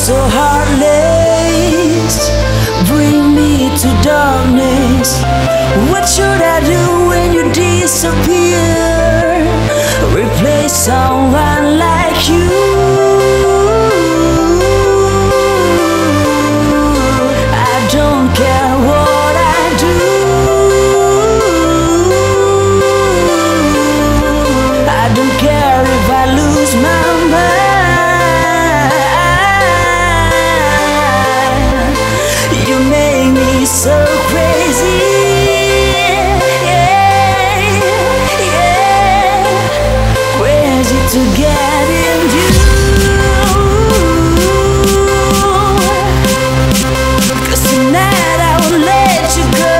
so heartless, bring me to darkness. What should I do when you disappear? Replace someone like you. I don't care what I do. I don't care if I lose my mind. You make me so crazy. To get in you, 'cause tonight I will let you go.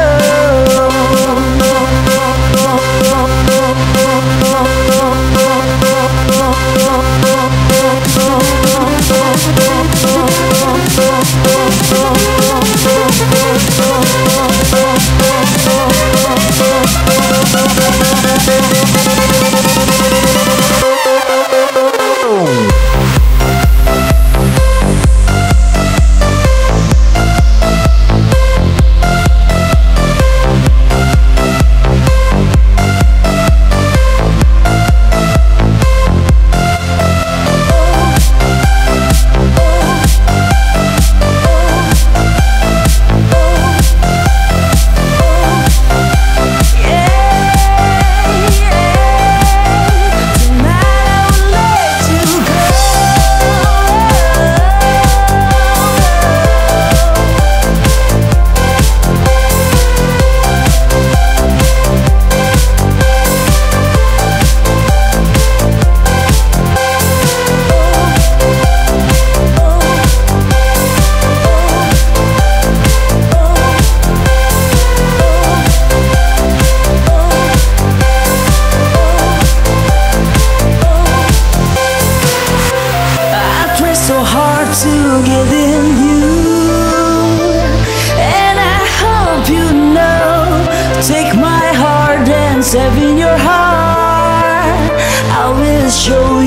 So hard to get in you, and I hope you know. Take my heart and save in your heart. I will show